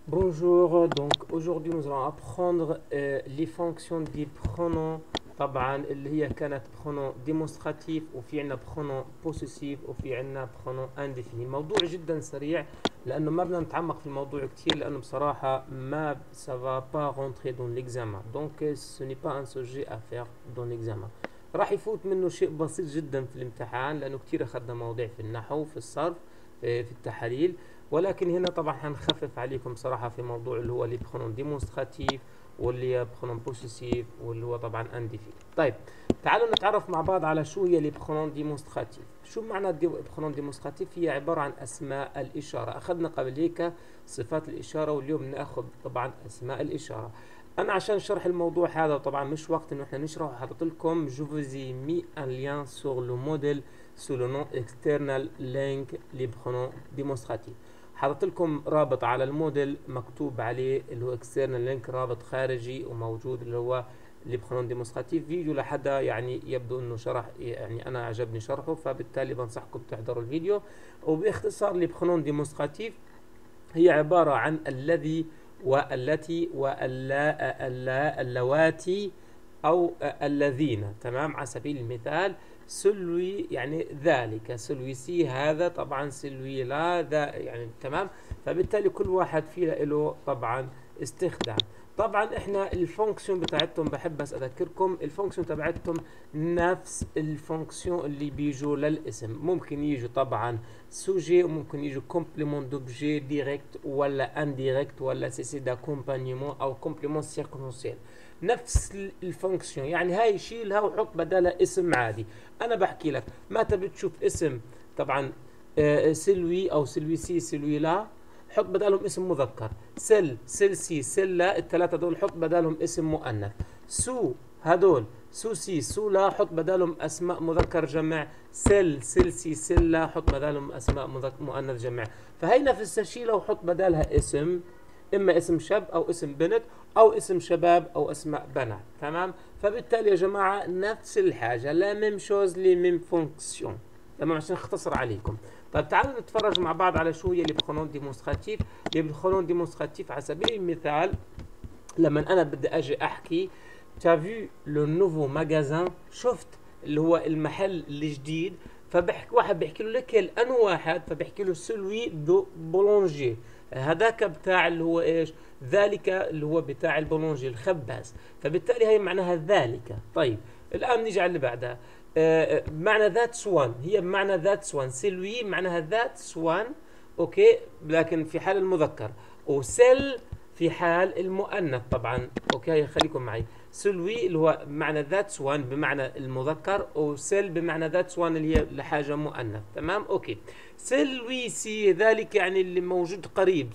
Bonjour, donc aujourd'hui nous allons apprendre les fonctions des pronoms. طبعا اللي هي كانت pronom démonstratif وفي عنا pronom possessif وفي عنا pronom indéfini. الموضوع جدا سريع لأنه ما بدنا نتعمق في الموضوع كتير لأنه بصراحة ما ça va pas rentrer dans l'examen. Donc ce n'est pas un sujet à faire dans l'examen. راح يفوت منه شيء بسيط جدا في الامتحان لأنه كتير أخذنا مواضيع في النحو في الصرف في التحاليل، ولكن هنا طبعا حنخفف عليكم صراحة في موضوع اللي هو لي برونون ديمونستراتيف واللي هي برونون بوسيسيف واللي هو طبعا انديفيد. طيب تعالوا نتعرف مع بعض على شو هي لي برونون ديمونستراتيف. شو معنى برونون ديمونستراتيف؟ هي عبارة عن أسماء الإشارة. أخذنا قبل هيك صفات الإشارة واليوم ناخذ طبعا أسماء الإشارة. أنا عشان شرح الموضوع هذا طبعا مش وقت إنه إحنا نشرحه، حاطط لكم جو فوزي مي ان لين سور لو موديل sous le nom external link les pronoms démonstratifs. حاطط لكم رابط على الموديل مكتوب عليه اللي هو external link، رابط خارجي وموجود اللي هو لي برونون ديمونستراتيف. فيديو لحدا يعني يبدو انه شرح، يعني انا عجبني شرحه فبالتالي بنصحكم تحضروا الفيديو. وباختصار لي برونون ديمونستراتيف هي عبارة عن الذي والتي اللواتي أو الذين. تمام، على سبيل المثال سلوي يعني ذلك، سلوي سي هذا، طبعا سلوي لا ذا يعني. تمام، فبالتالي كل واحد فينا له طبعا استخدام. طبعا احنا الفونكسيون بتاعتهم بحب بس اذكركم الفونكسيون تبعتهم نفس الفونكسيون اللي بيجوا للاسم. ممكن يجوا طبعا سوجي وممكن يجوا كومبليمون دوبجي ديريكت ولا انديريكت ولا سيسي داكومبانيمون او كومبليمون سيركونسيال. نفس الفونكسيون، يعني هاي شيلها وحط بدلها اسم عادي. انا بحكي لك ما تبي تشوف اسم طبعا سلوي او سلويسي سلوي لا، حط بدالهم اسم مذكر. سلسي سلا، الثلاثه دول حط بدالهم اسم مؤنث. سو هدول سوسي سولا، حط بدالهم اسماء مذكر جمع. سلسي سلا، حط بدالهم اسماء مؤنث جمع. فهي نفس الشيء لو حط بدالها اسم، اما اسم شاب او اسم بنت او اسم شباب او اسماء بنات. تمام، فبالتالي يا جماعه نفس الحاجه، لا ميم شوز لي ميم فونكسيون. تمام، عشان اختصر عليكم. طيب تعالوا نتفرج مع بعض على شو هي لي برونون ديمونستراتيف. لي برونون ديمونستراتيف على سبيل المثال لما انا بدي اجي احكي تا فيو لو نوفو ماغازان، شفت اللي هو المحل الجديد، فبحكي واحد بيحكي له لكل انو واحد، فبحكي له سلوي دو بولونجي، هذاك بتاع اللي هو ايش، ذلك اللي هو بتاع البولونجي الخباز. فبالتالي هي معناها ذلك. طيب الان نيجي على اللي بعدها. معنى ذاتس وان، هي بمعنى ذاتس وان. سلوي معناها ذاتس وان، اوكي، لكن في حال المذكر، وسل في حال المؤنث طبعا. اوكي خليكم معي. سلوي اللي هو بمعنى ذاتس وان بمعنى المذكر، وسل بمعنى ذاتس وان اللي هي لحاجه مؤنث. تمام، اوكي. سلوي سي ذلك يعني اللي موجود قريب،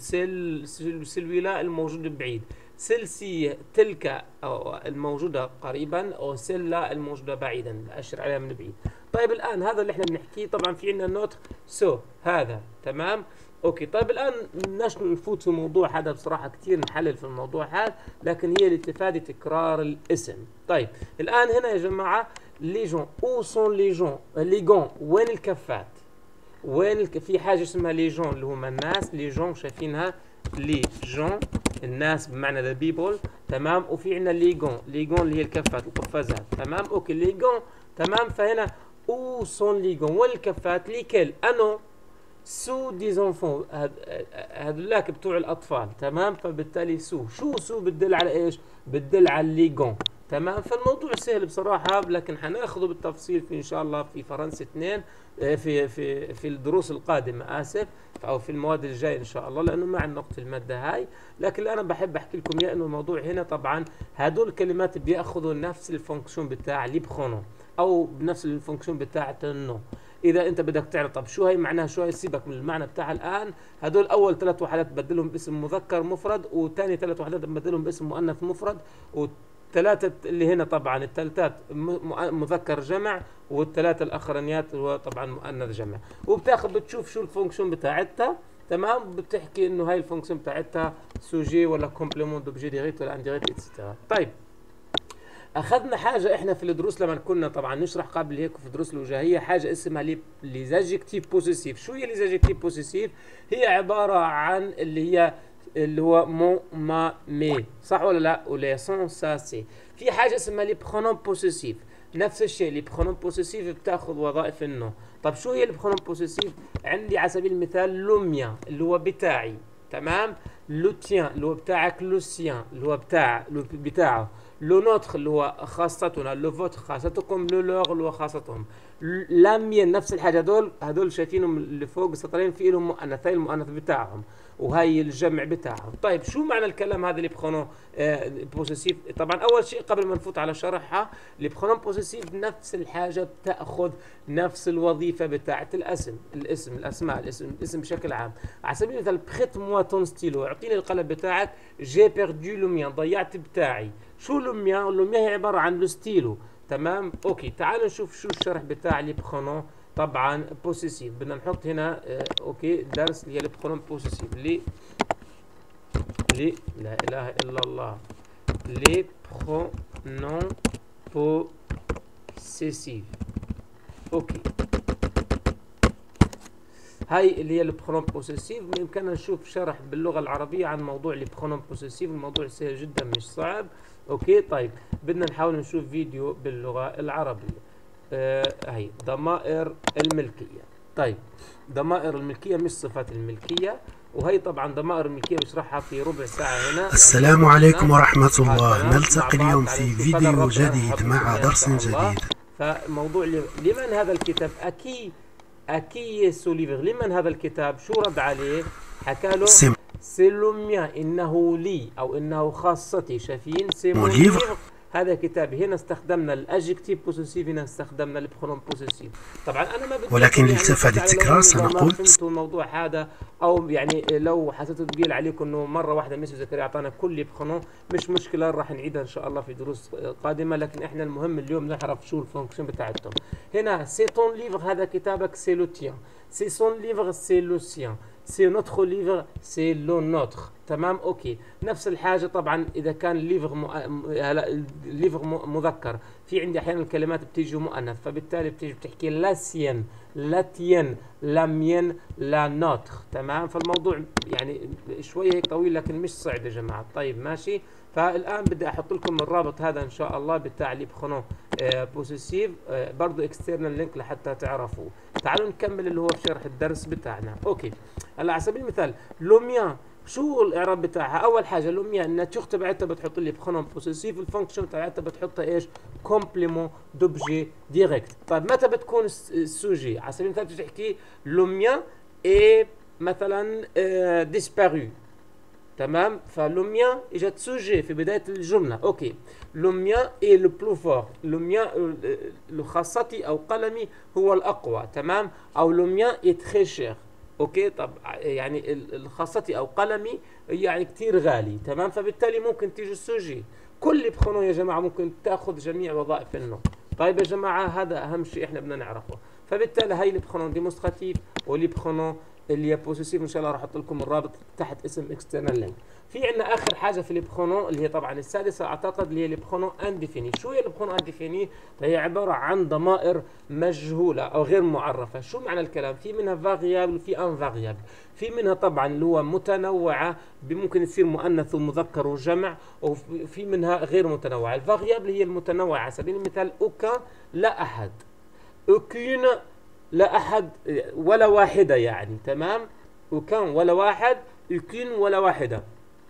سلوي لا الموجود بعيد. سلسي تلك أو الموجودة قريبا، أو سلة الموجودة بعيدا أشر عليها من بعيد. طيب الآن هذا اللي احنا بنحكيه طبعا في عندنا نوت سو هذا. تمام، اوكي. طيب الآن نفوت في الموضوع هذا، بصراحة كثير نحلل في الموضوع هذا، لكن هي لاتفادي تكرار الاسم. طيب الآن هنا يا جماعة لي جون، او سون لي جون، لي جون وين الكفات؟ وين في حاجة اسمها لي جون اللي هم الناس، لي جون شايفينها لي جون الناس بمعنى ذا بيبول. تمام، وفي عندنا ليجون، ليجون اللي هي الكفات القفازات. تمام، اوكي ليجون. تمام، فهنا او سون ليجون وين الكفات؟ ليكل انو سو دي زونفون، هذولاك بتوع الاطفال. تمام، فبالتالي سو، شو سو بتدل على ايش؟ بتدل على الليجون. تمام، فالموضوع سهل بصراحة، لكن حناخذه بالتفصيل في ان شاء الله في فرنسا 2 في الدروس القادمة، اسف، او في المواد الجاية ان شاء الله، لانه ما عندنا وقت المادة هاي. لكن انا بحب احكي لكم اياه انه الموضوع هنا طبعا هدول الكلمات بياخذوا نفس الفونكسيون بتاع لي برونون او بنفس الفونكسيون بتاع النو. اذا انت بدك تعرف طب شو هي معناها، شو هي، سيبك من المعنى بتاعها الان. هدول اول 3 وحدات بدلهم باسم مذكر مفرد، وثاني 3 وحدات بدلهم باسم مؤنث مفرد، والثلاثة اللي هنا طبعا الثالثات مذكر جمع، والثلاثة الاخرانيات هو طبعا مؤنث جمع. وبتاخذ بتشوف شو الفونكسيون بتاعتها. تمام، بتحكي انه هاي الفونكسيون بتاعتها سوجي ولا كومبليمون دوبجي ديريكت ولا انديريكت اتسترا. طيب اخذنا حاجه احنا في الدروس لما كنا طبعا نشرح قبل هيك في الدروس الوجاهيه حاجه اسمها ليزاجكتيف بوسيسيف. شو هي ليزاجكتيف بوسيسيف؟ هي عباره عن اللي هي اللي هو مون ما مي، صح ولا لا؟ ولي سون سا سي. في حاجه اسمها لي برونون بوسيسيف، نفس الشيء. لي برونون بوسيسيف بتاخذ وظائف النو. طب شو هي البرونون بوسيسيف؟ عندي على سبيل المثال لو ميان اللي هو بتاعي، تمام. لو تيان اللي هو بتاعك، لو سيان اللي هو بتاعه، لو نوتخ اللي هو خاصتنا، لو فوتر خاصتكم، لو لوغ اللي هو خاصتهم، لا مين نفس الحاجه. هدول شايفينهم اللي فوق السطرين في لهم مؤنثين، المؤنث بتاعهم وهي الجمع بتاعهم. طيب شو معنى الكلام هذا اللي برونون بوسيسيف؟ طبعا اول شيء قبل ما نفوت على شرحها، اللي برونون بوسيسيف نفس الحاجه، بتاخذ نفس الوظيفه بتاعه الاسم بشكل عام. على سبيل المثال بريت موا تون ستيلو، اعطيني القلم بتاعك. جي بيردو لو ميان، ضيعت بتاعي. شو لو ميان؟ لو ميان هي عباره عن لو ستيلو، تمام. اوكي، تعالوا نشوف شو الشرح بتاع لي برونون طبعا بوسيسيف. بدنا نحط هنا اوكي درس اللي هي لي برونون بوسيسيف. لي لا اله الا الله، لي برونون بوسيسيف. اوكي، هاي اللي هي البرونون بوسيسيف. بامكاننا نشوف شرح باللغه العربيه عن موضوع البرونون بوسيسيف. الموضوع سهل جدا مش صعب. اوكي، طيب بدنا نحاول نشوف فيديو باللغه العربيه. هي ضمائر الملكيه. طيب ضمائر الملكيه مش صفات الملكيه، وهي طبعا ضمائر الملكيه بشرحها في ربع ساعه هنا. السلام عليكم ورحمه الله. نلتقي اليوم في فيديو جديد مع درس جديد. فموضوع لمن هذا الكتاب؟ أكي سو ليفر، لمن هذا الكتاب؟ شو رد عليه؟ حكى له سي لو ميان، إنه لي أو إنه خاصتي. شايفين؟ سي مون ليفر، هذا كتابي. هنا استخدمنا الأجكتيف بوسيسيف، هنا استخدمنا البرونون بوسيسيف. طبعا أنا ما بدي، ولكن للتفادي التكرار سنقول فهمتوا الموضوع هذا، أو يعني لو حسيتوا ثقيل عليكم إنه مرة واحدة ميسيو زكريا أعطانا كل برونون، مش مشكلة، راح نعيدها إن شاء الله في دروس قادمة. لكن إحنا المهم اليوم نعرف شو الفونكشن بتاعتهم. هنا سي طون ليفر، هذا كتابك، سي لو تيان. سي سون ليفر، سي لو سيان. سي نوتخ ليفر، سي لو نوتخ. تمام. اوكي، نفس الحاجه طبعا اذا كان الليفر مذكر، في عندي احيانا الكلمات بتيجي مؤنث، فبالتالي بتيجي بتحكي لا سين، لا تين، لا مين، لا نوتخ. تمام. فالموضوع يعني شويه هيك طويل لكن مش صعب يا جماعه. طيب ماشي. فالان بدي احط لكم الرابط هذا ان شاء الله بتاع لي برونون بوسيسيف، برضه اكسترنال لينك لحتى تعرفوا. تعالوا نكمل اللي هو في شرح الدرس بتاعنا. اوكي، هلا على سبيل المثال لو ميان، شو الاعراب بتاعها؟ اول حاجه لو ميان الناتور تبعتها بتحط لي برونون بوسيسيف، الفانكشن تبعتها بتحطها ايش؟ كومبليمون دوبجي ديريكت. طيب متى بتكون السوجي؟ على سبيل المثال بتحكي لو ميان اي مثلا ديسبارو، تمام. فلو ميان اجت سوجي في بدايه الجمله. اوكي، لو ميان اي لو بلو فور، لو ميان خاصتي او قلمي هو الاقوى، تمام. او لو ميان اي تري شير. اوكي، طب يعني خاصتي او قلمي يعني كثير غالي، تمام. فبالتالي ممكن تيجي السوجي. كل برونون يا جماعه ممكن تاخذ جميع وظائف النو. طيب يا جماعه هذا اهم شيء احنا بدنا نعرفه. فبالتالي هاي البرونون ديمونستراتيف ولي برونون اللي هي بوسيسيف. ان شاء الله راح احط لكم الرابط تحت اسم اكسترنال لينك. في عندنا اخر حاجه في البرونون اللي هي طبعا السادسه اعتقد، اللي هي البرونون انديفيني. شو هي البرونون انديفيني؟ هي عباره عن ضمائر مجهوله او غير معرفه. شو معنى الكلام؟ في منها فاريابل وفي ان فاريابل. في منها طبعا اللي هو متنوعه، ممكن تصير مؤنث ومذكر وجمع، وفي منها غير متنوعه. الفاريابل هي المتنوعه. على سبيل المثال اوكان، لا احد. اوكين، لا احد ولا واحده يعني، تمام. وكان ولا واحد، يكون ولا واحده.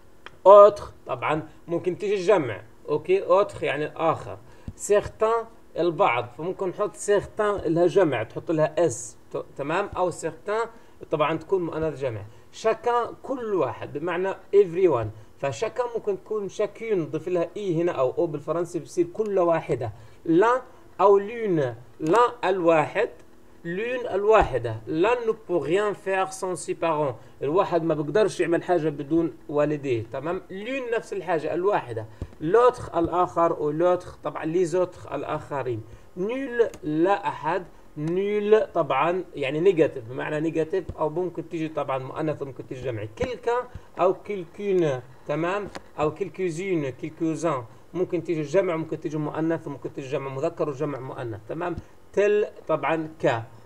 اوتر طبعا ممكن تيجي الجمع. اوكي، اوتر يعني اخر. سيغتان البعض، فممكن نحط سيغتان لها جمع تحط لها اس، تمام. او سيغتان طبعا تكون مؤنث جمع. شاكان كل واحد بمعنى everyone. فشاكان ممكن تكون شاكين نضيف لها اي هنا او بالفرنسي بصير كل واحده. لا او لون، لا الواحد، لون الواحدة. لا نو بو ريان فير سون سي بارون، الواحد ما بقدرش يعمل حاجة بدون والديه، تمام. لون نفس الحاجة الواحدة. لوتر الآخر، ولوتر طبعا ليزوتر الآخرين. نول لا أحد. نول طبعا يعني نيجاتيف بمعنى نيجاتيف، أو ممكن تيجي طبعا مؤنث وممكن تيجي جمع. كيلكا أو كيلكون، تمام. أو كيلكوزين، كيلكوزان، ممكن تيجي جمع وممكن تيجي مؤنث وممكن تيجي جمع مذكر وجمع مؤنث، تمام. تل طبعا ك.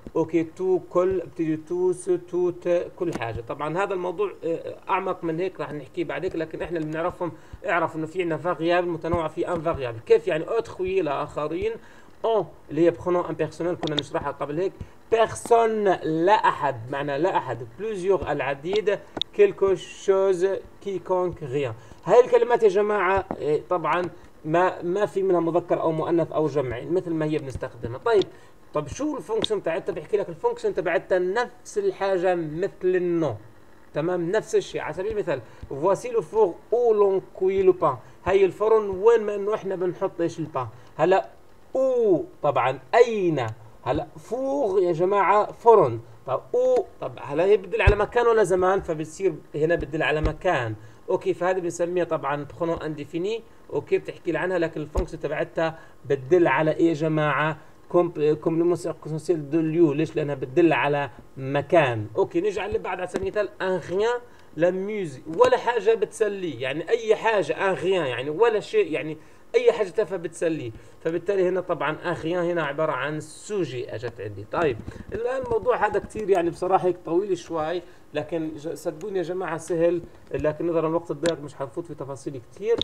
اوكي تو كل بتيجي توس توت كل حاجه. طبعا هذا الموضوع اعمق من هيك راح نحكيه بعدين، لكن احنا اللي بنعرفهم اعرف انه في عندنا فاريابل متنوع في ان فاريابل. كيف يعني اوتخوي لاخرين، اون اللي هي برونون امبيرسونيل كنا نشرحها قبل هيك. بيرسون لا احد، معنى لا احد. بلوزيور العديد. كيلكو شوز كيكونك غيان. هاي الكلمات يا جماعه طبعا ما في منها مذكر او مؤنث او جمع، مثل ما هي بنستخدمها. طب شو الفونكشن تاعتها؟ بحكي لك الفونكشن تبعتها نفس الحاجه مثل النو، تمام، نفس الشيء. على سبيل المثال فواسي لو فور او لون كوي لو بان، هي الفرن وين ما انه احنا بنحط ايش البان. هلا او طبعا اين، هلا فور يا جماعه فرن، طب او طب هلا هي بتدل على مكان ولا زمان؟ فبتصير هنا بتدل على مكان. اوكي، فهذه بنسميها طبعا برونون انديفيني. اوكي بتحكي لي عنها، لكن الفونكشن تبعتها بتدل على ايه يا جماعه؟ كومبليمون سيركونسيل دو ليو. ليش؟ لانها بتدل على مكان. اوكي نيجي على اللي بعد على سبيل المثال ان غيان لا ميوزيك، ولا حاجه بتسليه، يعني اي حاجه ان غيان يعني ولا شيء، يعني اي حاجه تافهه بتسليه. فبالتالي هنا طبعا ان غيان هنا عباره عن سوجي اجت عندي. طيب الان الموضوع هذا كثير يعني بصراحه هيك طويل شوي، لكن صدقوني يا جماعه سهل، لكن نظرا للوقت الضيق مش حنفوت في تفاصيل كثير.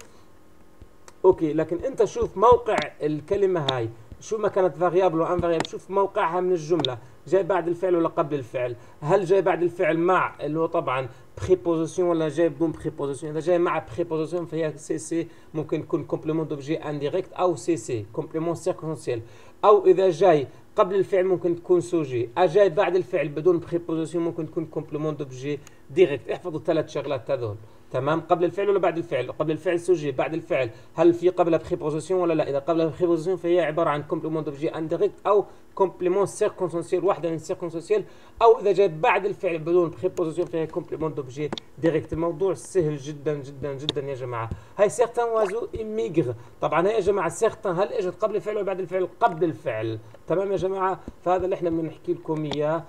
اوكي لكن انت شوف موقع الكلمه هاي، شو ما كانت فاريابل وان فاريابل، شوف موقعها من الجمله، جاي بعد الفعل ولا قبل الفعل؟ هل جاي بعد الفعل مع اللي هو طبعا بريبوزيسيون ولا جاي بدون بريبوزيسيون؟ اذا جاي مع بريبوزيسيون فهي سي سي، ممكن يكون كومبليمون دوبجي انديريكت او سي سي كومبليمون سيركونسيل. او اذا جاي قبل الفعل ممكن تكون سوجي، جاي بعد الفعل بدون بريبوزيسيون ممكن تكون كومبليمون دوبجي ديريكت. احفظوا الثلاث شغلات هذول، تمام. قبل الفعل ولا بعد الفعل؟ قبل الفعل سوجي، بعد الفعل هل في قبلها بريبوزيسيون ولا لا؟ اذا قبلها بريبوزيسيون فهي عباره عن كومبليمون دوبجي انديريكت او كومبليمون سيركونسيل، واحده من سيركونسيل. او اذا جاء بعد الفعل بدون بريبوزيسيون فهي كومبليمون دوبجي ديريكت. الموضوع سهل جدا جدا جدا يا جماعه. هاي سيرتان وازو ايميغر، طبعا هي يا جماعه سيرتان هل اجت قبل الفعل ولا بعد الفعل؟ قبل الفعل، تمام يا جماعه. فهذا اللي احنا بنحكي لكم اياه.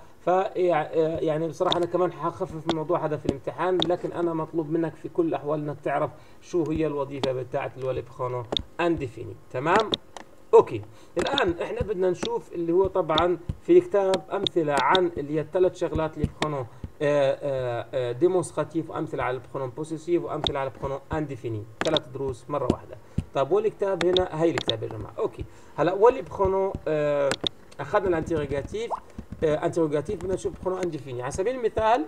يعني بصراحه انا كمان حخفف من الموضوع هذا في الامتحان، لكن انا مطلوب منك في كل الاحوال انك تعرف شو هي الوظيفه بتاعت الولي برونون انديفيني، تمام. اوكي الان احنا بدنا نشوف اللي هو طبعا في كتاب امثله عن اللي هي الثلاث شغلات اللي برونون ديمونستراتيف، وامثله على البرونون بوسيسيف، وامثله على البرونون انديفيني. 3 دروس مره واحده. طيب والكتاب هنا، هي الكتاب يا جماعه. اوكي هلا ولي برونون اخذنا الانتيروغاتيف، انتيروغاتيف بدنا نشوف برونون انديفيني. على سبيل المثال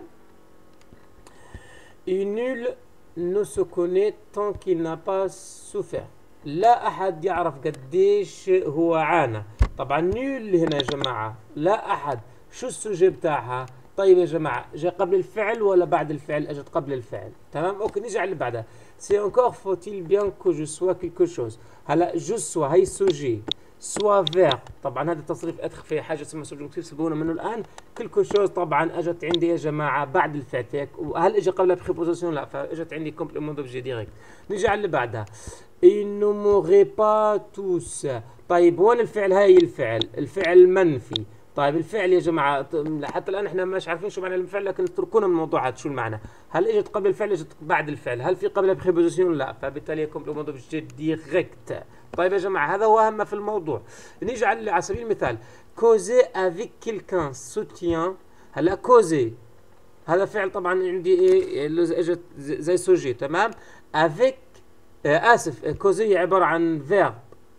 nul ne se connaît tant qu'il n'a pas souffert. لا احد يعرف قديش هو عانى. طبعا نيل هنا يا جماعه لا احد، شو السوجي بتاعها؟ طيب يا جماعه جاء قبل الفعل ولا بعد الفعل؟ اجت قبل الفعل، تمام. اوكي نيجي على اللي بعدها. سي انكور فوتيل بيان كو جو سوا كيلكو شوز. هلا جو سوا هي السوجي، سوا فير طبعا هذا تصريف ادخل في حاجه اسمها سبجكتيف سيبونا منه الان. كيلكو شوز طبعا اجت عندي يا جماعه بعد الفعل، وهل اجى قبلها بريبوزيسيون؟ لا، فاجت عندي كومبليمون دوبجي ديريكت. نيجي على اللي بعدها. ils ne mourraient pas tous. طيب وين الفعل؟ هاي الفعل المنفي. طيب الفعل يا جماعه حتى الان احنا مش عارفين شو معنى الفعل، لكن اتركونا من الموضوع هذا شو المعنى. هل اجت قبل الفعل اجت بعد الفعل؟ هل في قبلها بريبوزيسيون؟ لا، فبالتالي كومبليمون دوبجي ديريكت. طيب يا جماعه هذا هو اهم في الموضوع. نيجي على سبيل المثال كوزي افيك كيلكان سوتيان. هلا كوزي هذا فعل طبعا عندي ايه اجت زي سوجي، تمام. افيك اسف كوزي عباره عن فيرب،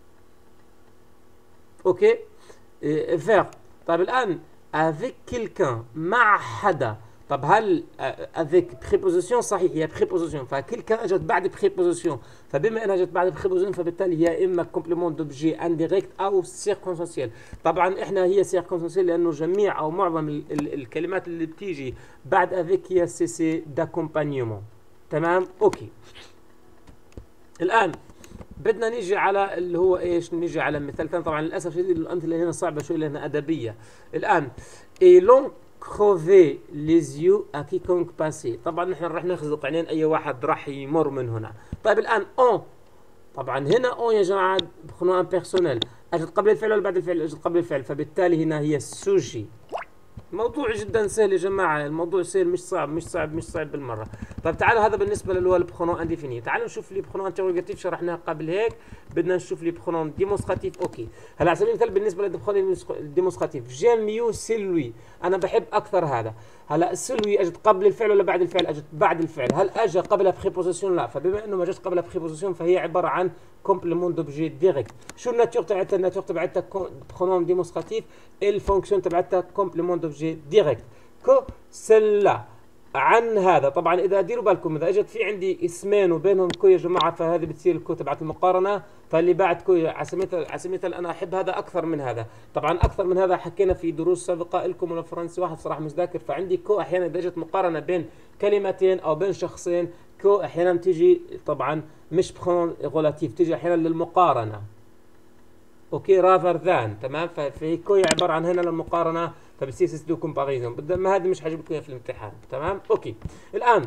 اوكي فيرب. طيب الان افيك كيلكان مع حدا. طب هل افيك بريبوزيسيون؟ صحيح هي بريبوزيسيون، فكيلكان اجت بعد بريبوزيسيون، فبما انها اجت بعد بريبوزيسيون فبالتالي هي اما كومبليمون دوبجي انديريكت او سيركونسانسيال. طبعا احنا هي سيركونسانسيال لانه جميع او معظم الكلمات اللي بتيجي بعد افيك هي سي سي داكومبانيومون، تمام. اوكي الان بدنا نيجي على اللي هو ايش؟ نيجي على مثال ثاني. طبعا للاسف الشديد الامثله هنا صعبه شوي لانها ادبيه. الان اي لون كروفي ليز يو ا كيكونك باسي. طبعا نحن راح نخزق عينين اي واحد راح يمر من هنا. طيب الان اون، طبعا هنا اون يا جماعه برونون امبيرسونيل، اجت قبل الفعل ولا بعد الفعل؟ اجت قبل الفعل، فبالتالي هنا هي السوجي، موضوع جدا سهل يا جماعه، الموضوع سهل، مش صعب مش صعب مش صعب بالمره. طيب تعالوا هذا بالنسبه اللي هو البرونون انديفيني. تعالوا نشوف لي برونون انتروغاتيف شرحناها قبل هيك، بدنا نشوف لي برونون ديمونستراتيف. اوكي هلا على سبيل المثال بالنسبه للبرونون ديمونستراتيف جيم ميو سيلوي، انا بحب اكثر هذا. هلا سيلوي اجت قبل الفعل ولا بعد الفعل؟ اجت بعد الفعل. هل اجى قبلها بريبوزيسيون؟ لا، فبما انه ما جاش قبلها بريبوزيسيون فهي عباره عن كومبليمون دوبجي ديريكت. شو الناتور تبعتها؟ الناتور تبعتها برونون ديمونستراتيف، الفونكسيون تبعتها كومبليمون دوبجي ديريكت. كو سلا عن هذا. طبعا اذا ديروا بالكم اذا اجت في عندي اسمين وبينهم كو يا جماعه فهذه بتصير الكو تبعت المقارنه، فاللي بعد كو على سبيل المثال انا احب هذا اكثر من هذا. طبعا اكثر من هذا حكينا في دروس سابقه لكم، ولا فرنسي واحد صراحه مش ذاكر. فعندي كو احيانا اذا اجت مقارنه بين كلمتين او بين شخصين، كو احيانا تيجي طبعا مش برون غولاتيف، تيجي احيانا للمقارنه. اوكي رافر ذان، تمام. ففي كو عباره عن هنا للمقارنه، فبصير سيستو كومباريزون. ما هذه مش حجيب لكم اياها في الامتحان، تمام. اوكي الان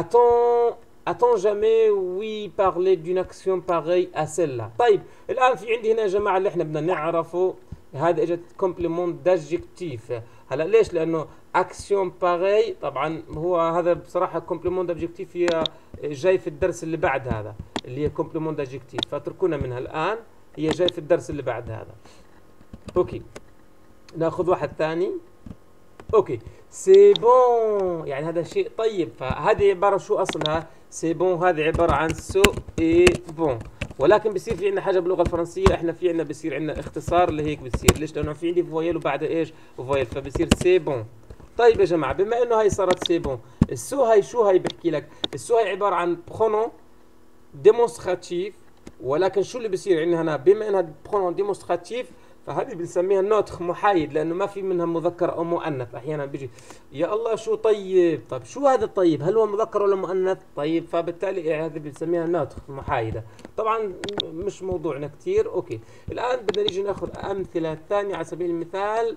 a-t-on jamais oui parler d'une action pareille à celle-là. طيب الان في عندي هنا يا جماعه اللي احنا بدنا نعرفه، هذا اجت كومبليمون دادجكتيف. هلا ليش؟ لانه اكسيون باغي طبعا هو هذا بصراحه كومبليمون دادجكتيف هي جاي في الدرس اللي بعد هذا اللي هي كومبليمون دادجكتيف، فاتركونا منها الان، هي جاي في الدرس اللي بعد هذا. اوكي ناخذ واحد ثاني. اوكي سي بون، يعني هذا شيء طيب. فهذه عباره شو اصلها؟ سي بون هذه عباره عن سو اي بون، ولكن بصير في عندنا حاجه باللغه الفرنسيه، احنا في عندنا بصير عندنا اختصار لهيك بصير. ليش؟ لانه في عندي فويل وبعد ايش؟ فويل، فبصير سي بون. طيب يا جماعه بما انه هاي صارت سي بون، السو هاي شو هاي بحكي لك؟ السو هاي عباره عن برونون ديمونستراتيف، ولكن شو اللي بصير عندنا هنا؟ بما انها برونون ديمونستراتيف فهذه بنسميها نوتخ محايد، لانه ما في منها مذكر او مؤنث. احيانا بيجي يا الله شو طيب، طيب شو هذا الطيب؟ هل هو مذكر ولا مؤنث؟ طيب فبالتالي هذه بنسميها نوتخ محايده. طبعا مش موضوعنا كثير. اوكي الان بدنا نيجي ناخذ امثله ثانيه على سبيل المثال.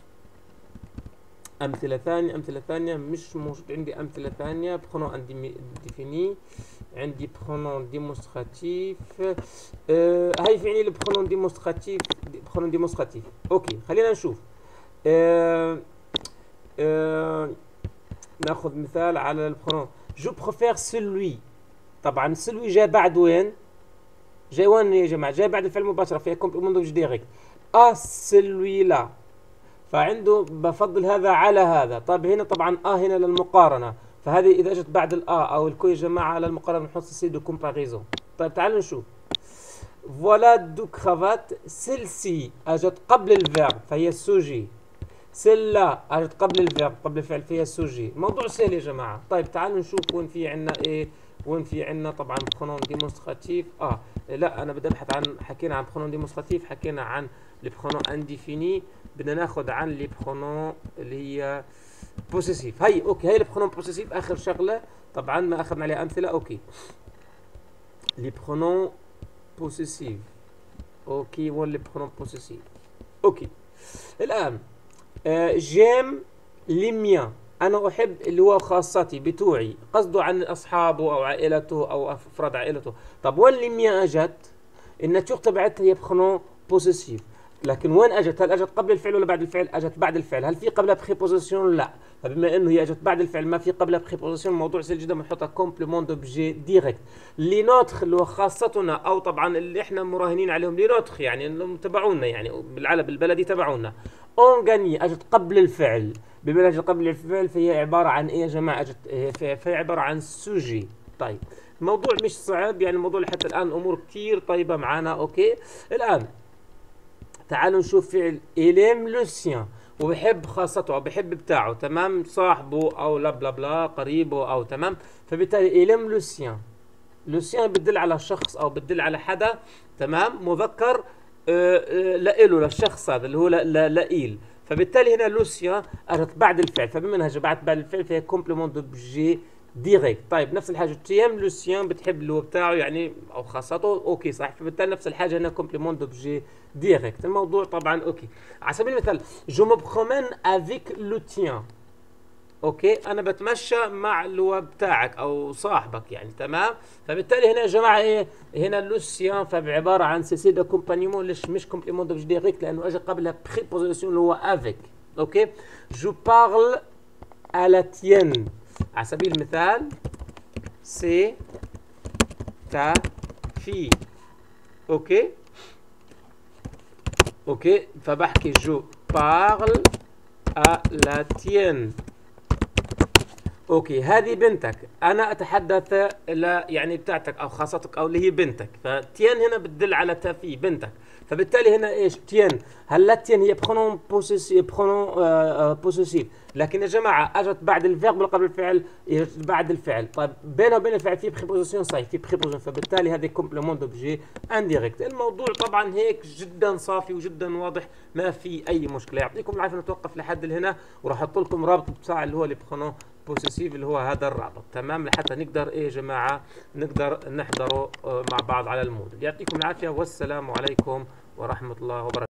امثله ثانيه مش موجود عندي امثله ثانيه. برونون انديفيني عندي، برونون ديمونستراتيف. هاي في عندي البرونون ديمونستراتيف. اوكي خلينا نشوف. ناخذ مثال على البرونون. جو بريفير سلوي. طبعا سلوي جاي بعد وين؟ جاي وين يا جماعه؟ جاي بعد الفعل مباشره، فيها كومبليمون دوبجي ديريكت. سلوي لا، فعنده بفضل هذا على هذا. طيب هنا طبعا هنا للمقارنه، فهذه اذا اجت بعد او الكو يا جماعه على المقارنه بنحط سي دو كومباريزون. طيب تعالوا نشوف. فوالا دو كرافات، سيلسي اجت قبل الفيرب فهي السوجي، سلا اجت قبل الفيرب قبل الفعل فهي السوجي. موضوع سهل يا جماعه. طيب تعالوا نشوف وين في عندنا ايه، وين في عندنا طبعا برونون ديمونستراتيف. لا انا بدي ابحث عن، حكينا عن برونون ديمونستراتيف، حكينا عن لي برونون انديفيني، بدنا ناخذ عن لي برونون اللي هي بوسيسيف. هي اوكي هي لي برونون بوسيسيف اخر شغله، طبعا ما اخذنا عليها امثله. اوكي لي برونون بوسيسيف. اوكي وين لي برونون بوسيسيف؟ اوكي الان جيم لي ميان، انا احب اللي هو خاصتي بتوعي، قصده عن اصحابه او عائلته او افراد عائلته. طب وين لي ميان اجت؟ الناتور تبعتها هي برونون بوسيسيف، لكن وين اجت؟ هل اجت قبل الفعل ولا بعد الفعل؟ اجت بعد الفعل. هل في قبلها بريبوزيسيون؟ لا. فبما انه هي اجت بعد الفعل ما في قبلها بريبوزيسيون، الموضوع سهل جدا، بنحطها كومبليمون دوبجي ديريكت. لي نوتخ اللي هو خاصتنا، او طبعا اللي احنا مراهنين عليهم لي نوتخ، يعني انهم تبعونا، يعني بالعلب البلدي تبعونا. اون غاني اجت قبل الفعل، بما انها اجت قبل الفعل فهي عباره عن ايه يا جماعه؟ اجت فهي عباره عن سوجي. طيب الموضوع مش صعب، يعني الموضوع لحتى الان امور كثير طيبه معنا. اوكي الان تعالوا نشوف فعل إليم لوسيان، وبحب خاصته او بحب بتاعه، تمام، صاحبه او لا بلا بلا قريبه او تمام. فبالتالي إليم لوسيان، لوسيان بتدل على شخص او بتدل على حدا، تمام، مذكر لإله للشخص هذا اللي هو لإيل. فبالتالي هنا لوسيان اجت بعد الفعل، فبما انها جت بعد الفعل فهي كومبليمون دوبجي ديريكت. طيب نفس الحاجه تيام لوسيان بتحب اللي هو بتاعه يعني او خاصته. اوكي صح، فبالتالي نفس الحاجه هنا كومبليمون دوبجي ديريكت. الموضوع طبعا اوكي. على سبيل المثال جو مو برومين افيك لو تيان. اوكي انا بتمشى مع اللي هو بتاعك او صاحبك يعني، تمام. فبالتالي هنا يا جماعه ايه؟ هنا لوسيان فعباره عن سي دو كومبانيمون. ليش مش كومبليمون دوبجي ديريكت؟ لانه اجى قبلها بريبوزيسيون اللي هو افيك. اوكي. جو بارل à la tienne. على سبيل المثال c'est ta fille. اوكي اوكي، فبحكي جو بارل à la tienne. اوكي، هذه بنتك، انا اتحدث الى يعني بتاعتك او خاصتك او اللي هي بنتك، فتين هنا بتدل على تافي بنتك، فبالتالي هنا ايش تين؟ هلا تين هي برونون بوسيسيف، برونون بوسيسيف، لكن يا جماعه اجت بعد الفيرب قبل الفعل، بعد الفعل. طيب بينه وبين الفعل في بريبوزيسيون صحيح، في بريبوزيسيون، فبالتالي هذه كومبليمون دوبجي انديريكت. الموضوع طبعا هيك جدا صافي وجدا واضح، ما في اي مشكله. يعطيكم العافيه. نتوقف لحد هنا، وراح احط لكم رابط بتاع اللي هو اللي برونون بوسيسيف اللي هو هذا الرابط، تمام، لحتى نقدر ايه يا جماعه نقدر نحضره مع بعض على الموديل. يعطيكم العافيه والسلام عليكم ورحمه الله وبركاته.